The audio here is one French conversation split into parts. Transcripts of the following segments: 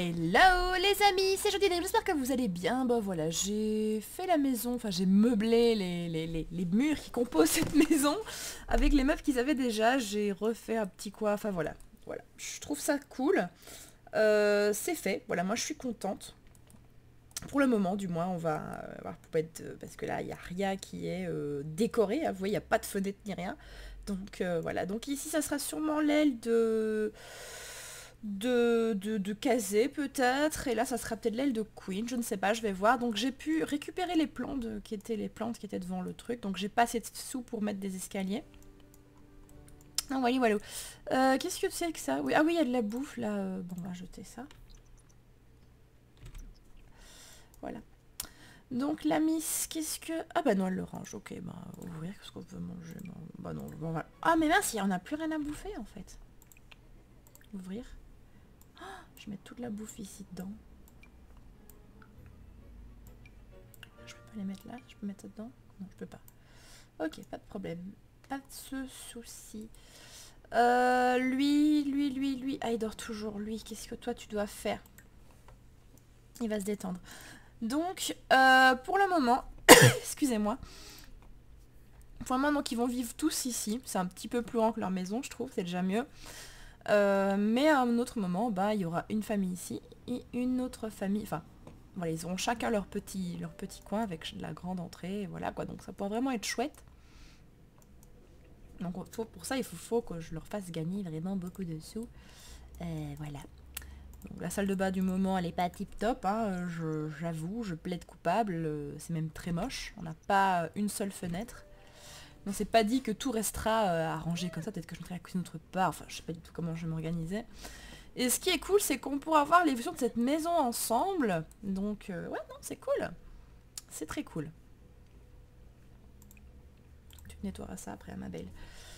Hello les amis, c'est Jodie, j'espère que vous allez bien. Bah voilà, j'ai fait la maison, enfin j'ai meublé les murs qui composent cette maison avec les meubles qu'ils avaient déjà. J'ai refait un petit quoi, enfin voilà. Voilà, je trouve ça cool. C'est fait, voilà, moi je suis contente. Pour le moment, du moins, on va voir parce que là, il n'y a rien qui est décoré. Hein, vous voyez, il n'y a pas de fenêtre ni rien. Donc voilà, donc ici, ça sera sûrement l'aile de Kazé peut-être. Et là, ça sera peut-être l'aile de Queen, je ne sais pas, je vais voir. Donc j'ai pu récupérer les plantes qui étaient devant le truc. Donc j'ai pas assez de sous pour mettre des escaliers. Non, voilà, voilà. Qu'est-ce que c'est que ça? Oui, ah oui, il y a de la bouffe là. Bon, on va jeter ça. Voilà. Donc la miss, qu'est-ce que... Ah bah non, elle le range, ok, bah ouvrir, qu'est-ce qu'on peut manger? Bah non, bon, voilà. Ah mais mince, il n'y en a plus rien à bouffer en fait. Ouvrir. Oh, je mets toute la bouffe ici dedans. Je peux pas les mettre là? Je peux mettre ça dedans? Non, je peux pas. Ok, pas de problème. Pas de souci. Lui. Ah, il dort toujours, lui. Qu'est-ce que toi tu dois faire? Il va se détendre. Donc, pour le moment, excusez-moi. Pour le moment, donc, ils vont vivre tous ici. C'est un petit peu plus grand que leur maison, je trouve. C'est déjà mieux. Mais à un autre moment, bah, il y aura une famille ici et une autre famille. Enfin, voilà, ils auront chacun leur petit coin avec la grande entrée. Et voilà, quoi. Donc, ça pourrait vraiment être chouette. Donc, pour ça, il faut que je leur fasse gagner vraiment beaucoup de sous. Voilà. Donc, la salle de bain du moment, elle n'est pas tip top, hein, j'avoue, je plaide coupable, c'est même très moche, on n'a pas une seule fenêtre. Donc c'est pas dit que tout restera arrangé comme ça, peut-être que je mettrai la cuisine autre part, enfin je sais pas du tout comment je vais m'organiser. Et ce qui est cool, c'est qu'on pourra voir l'évolution de cette maison ensemble, donc ouais, non, c'est cool, c'est très cool. Tu nettoieras ça après, ma belle.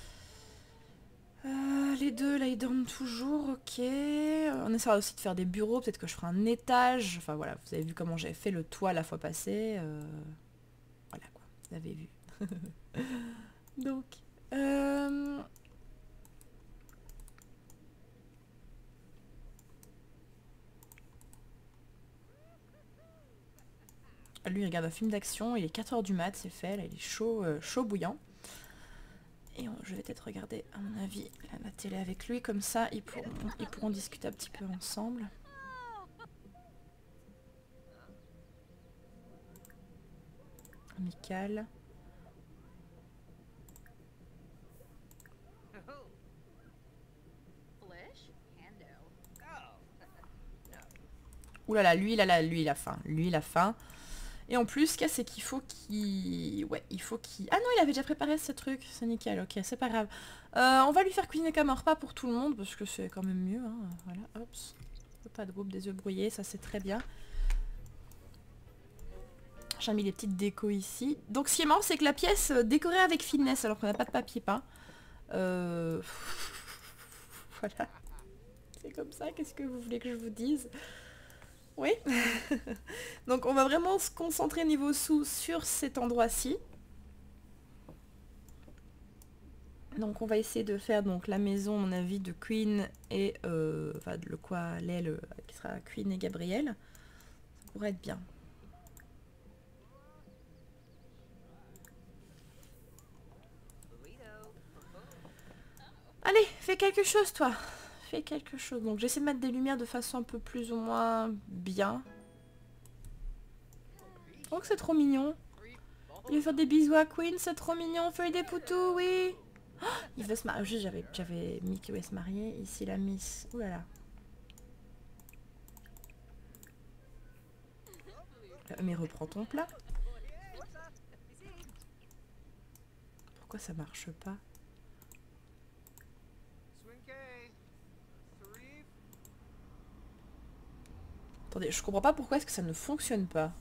Les deux là ils dorment toujours, ok. On essaiera aussi de faire des bureaux, peut-être que je ferai un étage. Enfin voilà, vous avez vu comment j'ai fait le toit la fois passée. Voilà quoi, vous avez vu. Donc... Lui il regarde un film d'action, il est 4 h du mat, c'est fait, là il est chaud, chaud bouillant. Et je vais peut-être regarder, à mon avis, la télé avec lui, comme ça ils pourront discuter un petit peu ensemble. Amical. Ouh là là, lui il a faim. Lui il a faim. Et en plus, ce qu'il y a, c'est qu'il faut qu'il... Ouais, il faut qu'il... Ah non, il avait déjà préparé ce truc. C'est nickel, ok, c'est pas grave. On va lui faire cuisiner comme un repas pour tout le monde, parce que c'est quand même mieux. Hein. Voilà, hop. Pas de groupe, des œufs brouillés, ça c'est très bien. J'ai mis les petites décos ici. Donc ce qui est marrant, c'est que la pièce décorée avec finesse, alors qu'on n'a pas de papier peint. Voilà. C'est comme ça, qu'est-ce que vous voulez que je vous dise? Oui. Donc on va vraiment se concentrer niveau sous sur cet endroit-ci. Donc on va essayer de faire donc la maison, à mon avis, de Queen et enfin le quoi, l'aile qui sera Queen et Gabriel. Ça pourrait être bien. Allez, fais quelque chose toi. Fais quelque chose. Donc j'essaie de mettre des lumières de façon un peu plus ou moins bien. Oh que c'est trop mignon. Il veut faire des bisous à Queen, c'est trop mignon. Feuille des poutous, oui. Oh, il veut se marier. Juste j'avais mis qu'il voulait se marier. Ici la miss. Ouh là là. Mais reprends ton plat. Pourquoi ça marche pas? Attendez, je comprends pas pourquoi est-ce que ça ne fonctionne pas.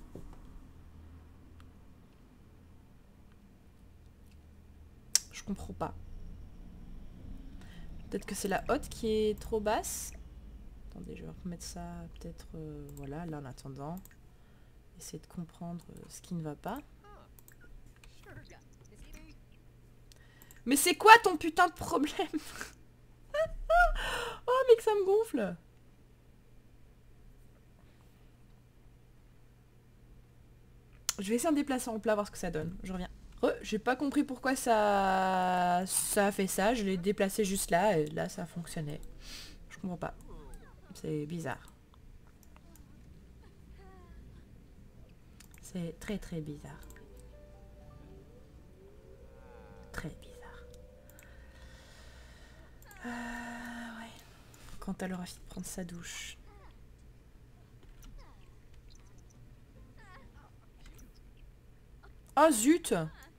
Je comprends pas. Peut-être que c'est la haute qui est trop basse. Attendez, je vais remettre ça peut-être voilà, là en attendant. Essayer de comprendre ce qui ne va pas. Mais c'est quoi ton putain de problème? Oh mais que ça me gonfle. Je vais essayer de me déplacer en plat, voir ce que ça donne. Je reviens. J'ai pas compris pourquoi ça a fait ça. Je l'ai déplacé juste là et là ça a fonctionné. Je comprends pas. C'est bizarre. C'est très très bizarre. Très bizarre. Ouais. Quand elle aura fini de prendre sa douche. Oh zut!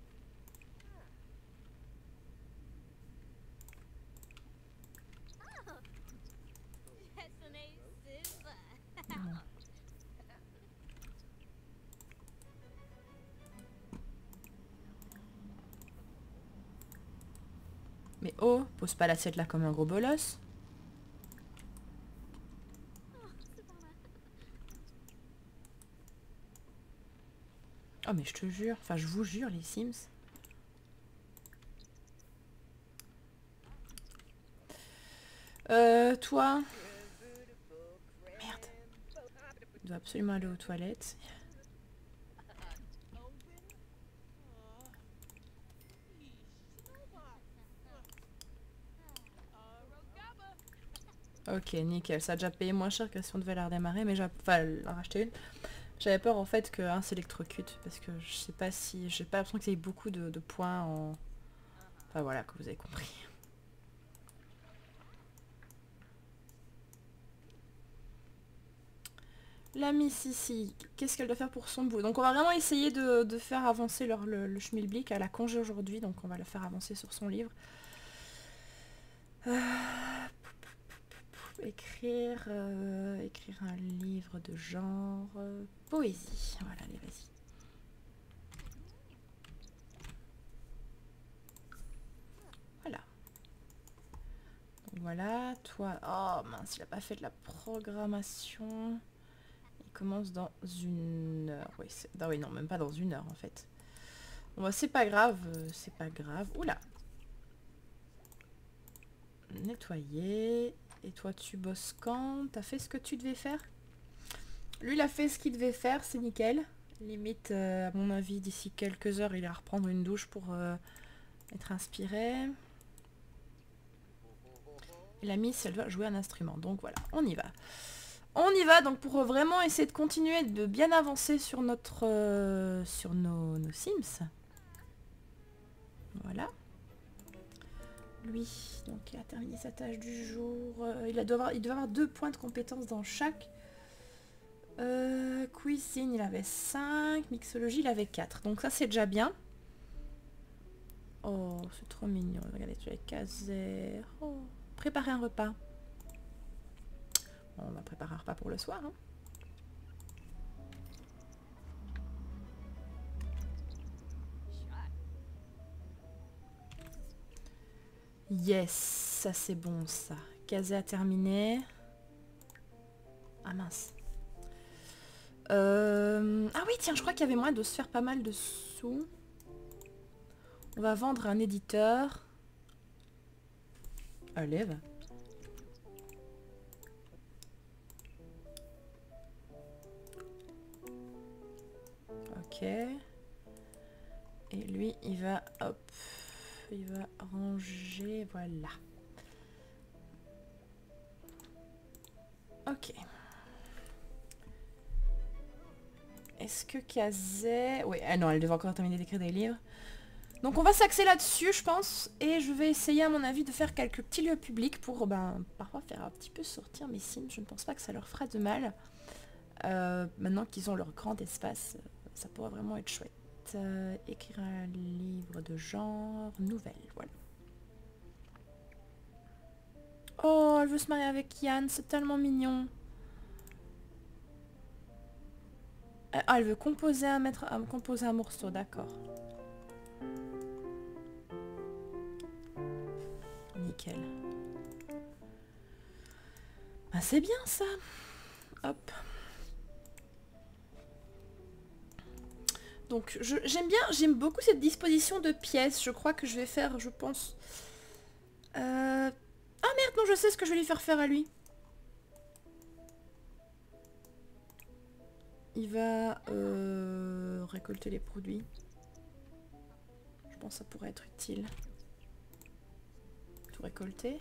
Mais oh, pose pas l'assiette là comme un gros bolos. Oh mais je te jure, enfin je vous jure les Sims. Toi. Merde. Il doit absolument aller aux toilettes. Ok, nickel. Ça a déjà payé moins cher que si on devait la redémarrer, mais enfin, en racheter une. J'avais peur en fait qu'un s'électrocute, parce que je sais pas si... J'ai pas l'impression qu'il y ait beaucoup de points en... Enfin voilà, que vous avez compris. La Miss ici, qu'est-ce qu'elle doit faire pour son bout? Donc on va vraiment essayer de faire avancer le schmilblick. Elle a congé aujourd'hui, donc on va la faire avancer sur son livre. Écrire un livre de genre poésie. Voilà, allez, vas-y. Voilà. Donc voilà, toi... Oh mince, il a pas fait de la programmation. Il commence dans 1 heure. Oui, ah oui, non, même pas dans 1 heure en fait. Bon, bah, c'est pas grave, c'est pas grave. Oula. Nettoyer. Et toi, tu bosses quand? T'as fait ce que tu devais faire? Lui, il a fait ce qu'il devait faire, c'est nickel. Limite, à mon avis, d'ici quelques heures, il va reprendre une douche pour être inspiré. Et la Miss, elle doit jouer un instrument. Donc voilà, on y va. On y va, donc pour vraiment essayer de continuer de bien avancer sur notre sur nos Sims. Voilà. Lui, donc il a terminé sa tâche du jour. Il doit avoir 2 points de compétence dans chaque. Cuisine, il avait 5. Mixologie, il avait 4. Donc ça, c'est déjà bien. Oh, c'est trop mignon. Regardez, tu as Caser. Oh, préparer un repas. Bon, on va préparer un repas pour le soir. Hein. Yes, ça c'est bon ça. Caser a terminé. Ah mince. Ah oui, tiens, je crois qu'il y avait moyen de se faire pas mal de sous. On va vendre un éditeur. Allez, va. Ok. Et lui, il va... Hop. Il va ranger... Voilà. Ok. Est-ce que Kazé... Oui, ah non, elle devait encore terminer d'écrire des livres. Donc on va s'axer là-dessus, je pense. Et je vais essayer, à mon avis, de faire quelques petits lieux publics pour, parfois faire un petit peu sortir mes Sims. Je ne pense pas que ça leur fera de mal. Maintenant qu'ils ont leur grand espace, ça pourrait vraiment être chouette. Écrire un livre de genre, nouvelle, voilà. Oh, elle veut se marier avec Yann, c'est tellement mignon. Ah, elle veut composer composer un morceau, d'accord. Nickel. Ah, c'est bien ça. Hop. Donc j'aime beaucoup cette disposition de pièces. Je crois que je vais faire, je pense... Ah merde, non, je sais ce que je vais lui faire à lui. Il va récolter les produits. Je pense que ça pourrait être utile. Tout récolter.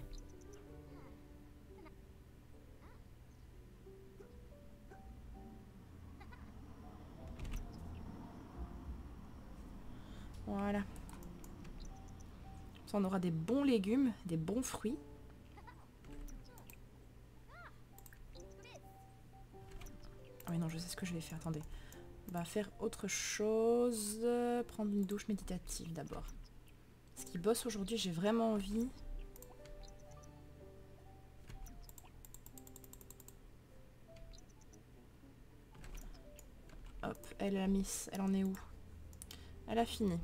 Voilà. Ça, on aura des bons légumes, des bons fruits. Ah oui, non, je sais ce que je vais faire. Attendez. On va faire autre chose. Prendre une douche méditative d'abord. Parce qu'il bosse aujourd'hui, j'ai vraiment envie. Hop, elle a miss. Elle en est où? Elle a fini.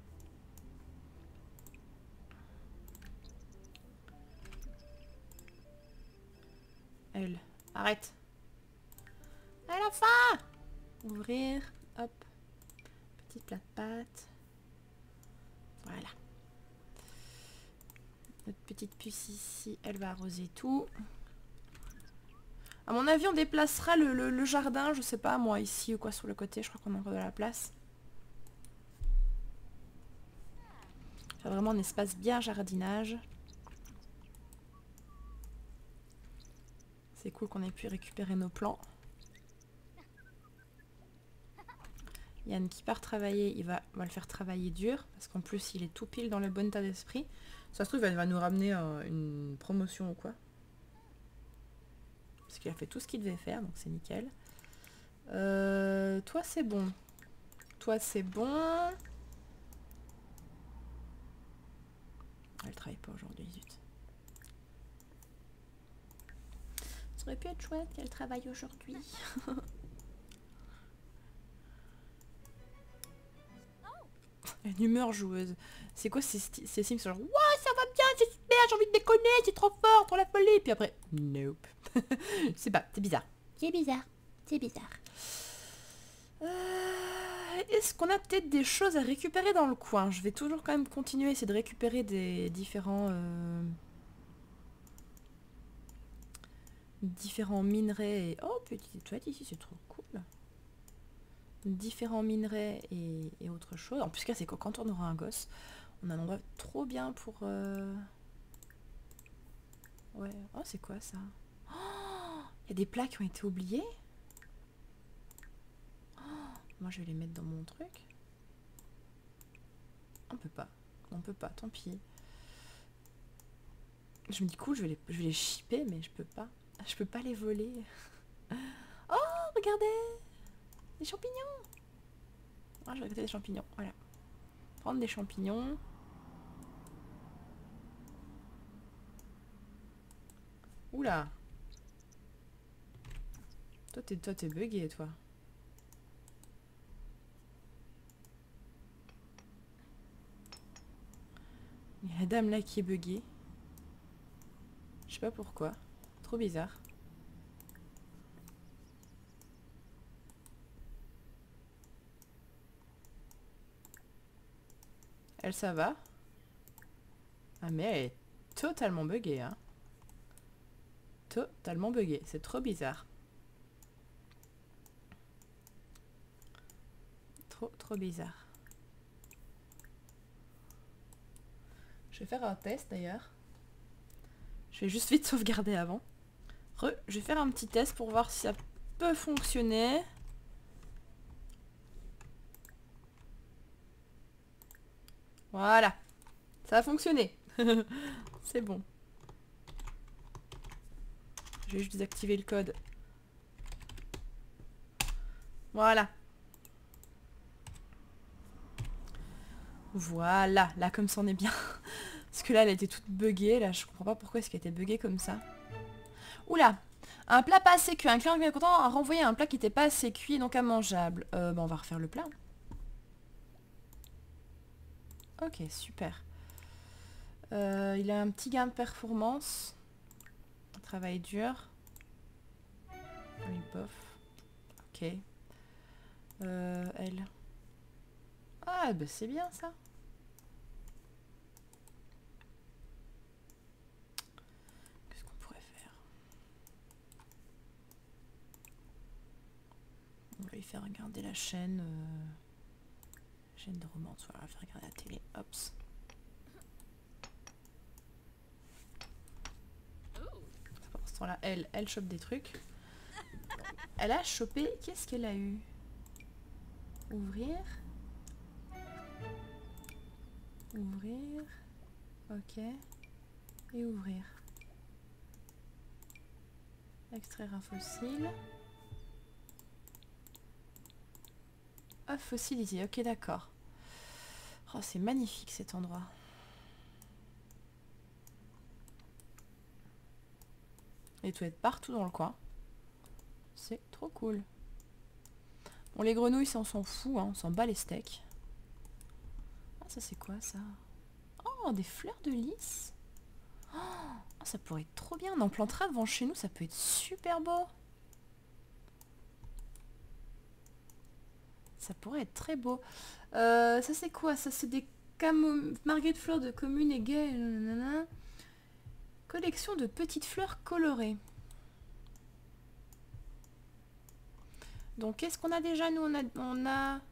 Elle. Arrête. À la fin. Ouvrir. Hop. Petit plat de pâtes. Voilà. Notre petite puce ici, elle va arroser tout. À mon avis, on déplacera le jardin, je sais pas, moi, ici ou quoi, sur le côté. Je crois qu'on a encore de la place. Faire vraiment un espace bien jardinage. C'est cool qu'on ait pu récupérer nos plants. Yann qui part travailler, on va le faire travailler dur. Parce qu'en plus, il est tout pile dans le bon état d'esprit. Ça se trouve, il va nous ramener une promotion ou quoi. Parce qu'il a fait tout ce qu'il devait faire, donc c'est nickel. Toi, c'est bon. Toi, c'est bon. Elle travaille pas aujourd'hui, zut. Ça aurait pu être chouette qu'elle travaille aujourd'hui. Une humeur joueuse. C'est quoi ces Sims genre, ouais, ça va bien, c'est super, j'ai envie de déconner, c'est trop fort pour la folie. Puis après, nope. C'est pas, c'est bizarre. C'est bizarre, c'est bizarre. Est-ce qu'on a peut-être des choses à récupérer dans le coin? Je vais toujours quand même continuer à essayer de récupérer des différents minerais. Oh, petite toilette ici, c'est trop cool. Différents minerais et autre chose. En plus, c'est que quand on aura un gosse, on a un endroit trop bien pour... Ouais. Oh, c'est quoi ça? Il y a des plats qui ont été oubliés. Moi, je vais les mettre dans mon truc. On peut pas. On peut pas, tant pis. Je me dis, cool, je vais les shipper, mais je peux pas. Je peux pas les voler. Oh, regardez! Des champignons! Ah, je vais récolter des champignons, voilà. Prendre des champignons. Oula! Toi, t'es bugué, toi. Il y a la dame là qui est buggée. Je sais pas pourquoi. Trop bizarre. Elle, ça va? Ah, mais elle est totalement buggée, hein. Totalement buggée. C'est trop bizarre. Trop bizarre. Je vais faire un test d'ailleurs. Je vais juste vite sauvegarder avant. Je vais faire un petit test pour voir si ça peut fonctionner. Voilà. Ça a fonctionné. C'est bon. Je vais juste désactiver le code. Voilà. Voilà. Là, comme ça, on est bien. Parce que là, elle était toute buggée. Là, je comprends pas pourquoi est-ce qu'elle était buggée comme ça. Oula. Un plat pas assez cuit. Un client bien content a renvoyé un plat qui était pas assez cuit, donc immangeable. On va refaire le plat. Ok, super. Il a un petit gain de performance. Travail dur. Oui, bof. Ok. Elle. Ah, bah c'est bien ça. Qu'est-ce qu'on pourrait faire? On va lui faire regarder la chaîne. Chaîne de romance, voilà, je vais regarder la télé, hop. Pendant ce temps-là, elle chope des trucs. Elle a chopé, qu'est-ce qu'elle a eu? Ouvrir. Ouvrir. Ok. Et ouvrir. Extraire un fossile. Œuf fossilisé, ok d'accord. Oh, c'est magnifique cet endroit. Les toilettes partout dans le coin. C'est trop cool. Bon, les grenouilles, ça on s'en fout, hein, on s'en bat les steaks. Ah, ça c'est quoi ça? Oh, des fleurs de lys. Oh, ça pourrait être trop bien. On en plantera devant chez nous, ça peut être super beau. Ça pourrait être très beau. Ça c'est quoi? Ça c'est des marguerites fleurs de commune et gay. Nanana. Collection de petites fleurs colorées. Donc qu'est-ce qu'on a déjà? Nous on a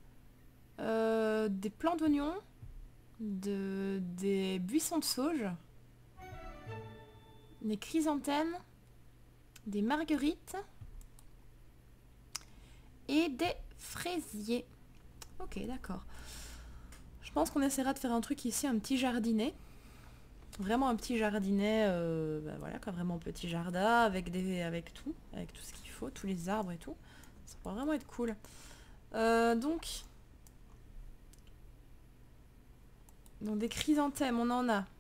des plants d'oignons, des buissons de sauge, des chrysanthèmes, des marguerites et des fraisiers. Ok, d'accord. Je pense qu'on essaiera de faire un truc ici, un petit jardinet. Vraiment un petit jardinet, bah voilà, quoi, vraiment un petit jardin avec tout ce qu'il faut, tous les arbres et tout. Ça pourrait vraiment être cool. Donc des chrysanthèmes, on en a.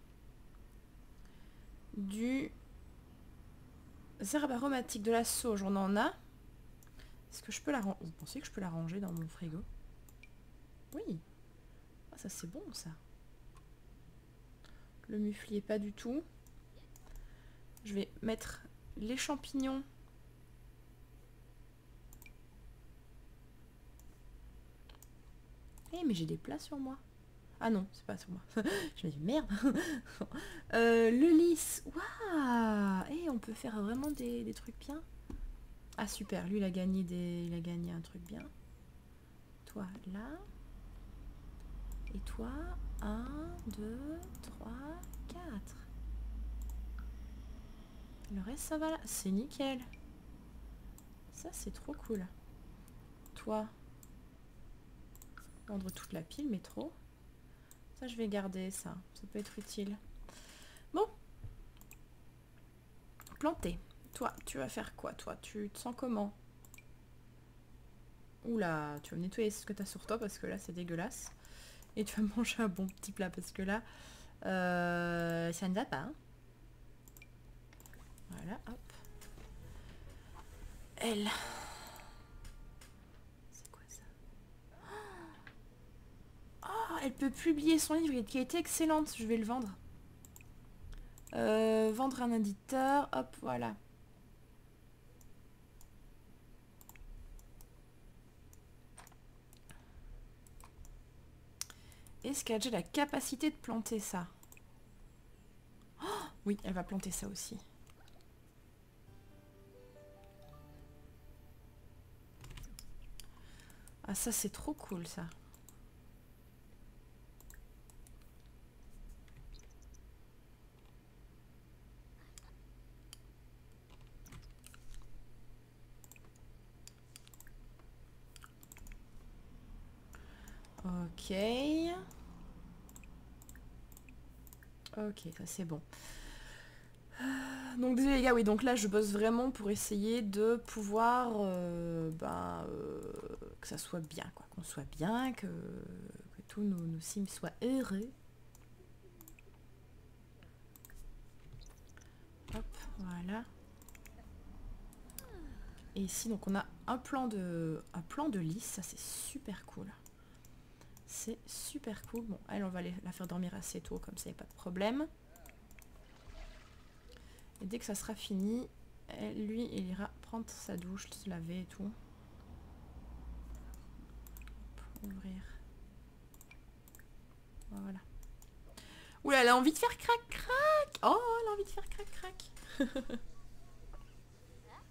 Du herbes aromatiques, de la sauge, on en a. Est-ce que je peux la ranger? Vous pensez que je peux la ranger dans mon frigo? Oui. Ah, ça c'est bon ça. Le muflier pas du tout. Je vais mettre les champignons. Eh mais j'ai des plats sur moi. Ah non, c'est pas sur moi. Je me dis merde. Le lys. Waouh. Et on peut faire vraiment des trucs bien. Ah super, lui il a gagné un truc bien. Toi là. Et toi, 1, 2, 3, 4. Le reste ça va là. C'est nickel. Ça c'est trop cool. Toi. Vendre toute la pile, mais trop. Ça je vais garder ça. Ça peut être utile. Bon. Planter. Toi, tu vas faire quoi toi? Tu te sens comment? Oula, tu vas me nettoyer ce que tu as sur toi parce que là c'est dégueulasse. Et tu vas manger un bon petit plat parce que là ça ne va pas. Hein. Voilà, hop. Elle. C'est quoi ça? Oh, elle peut publier son livre qui a été excellente. Je vais le vendre. Vendre un éditeur. Hop, voilà. Est-ce qu'elle a déjà la capacité de planter ça? Oh, oui, elle va planter ça aussi. Ah ça c'est trop cool ça. Ok. Ok, ça c'est bon. Donc désolé les gars, oui, donc là je bosse vraiment pour essayer de pouvoir que ça soit bien, quoi, qu'on soit bien, que tous nos sims soient heureux. Hop, voilà. Et ici donc on a un plan de lys, ça c'est super cool. C'est super cool. Bon, elle on va la faire dormir assez tôt, comme ça il n'y a pas de problème. Et dès que ça sera fini, lui, il ira prendre sa douche, se laver et tout. Ouvrir. Voilà. Oula, elle a envie de faire crac crac. Oh, elle a envie de faire crac crac.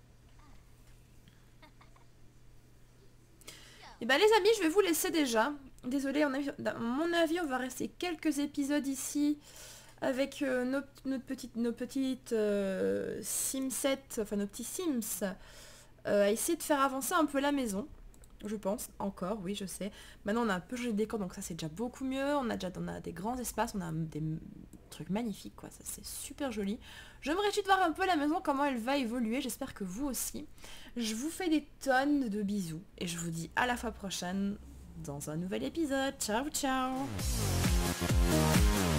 Et bah les amis, je vais vous laisser déjà. Désolée, à mon avis, on va rester quelques épisodes ici avec nos petites Simsets, enfin nos petits Sims, à essayer de faire avancer un peu la maison. Je pense, encore, oui, je sais. Maintenant, on a un peu changé de décor, donc ça, c'est déjà beaucoup mieux. On a des grands espaces, on a des trucs magnifiques, quoi. Ça, c'est super joli. Je me réjouis de voir un peu la maison, comment elle va évoluer. J'espère que vous aussi. Je vous fais des tonnes de bisous. Et je vous dis à la fois prochaine dans un nouvel épisode. Ciao, ciao!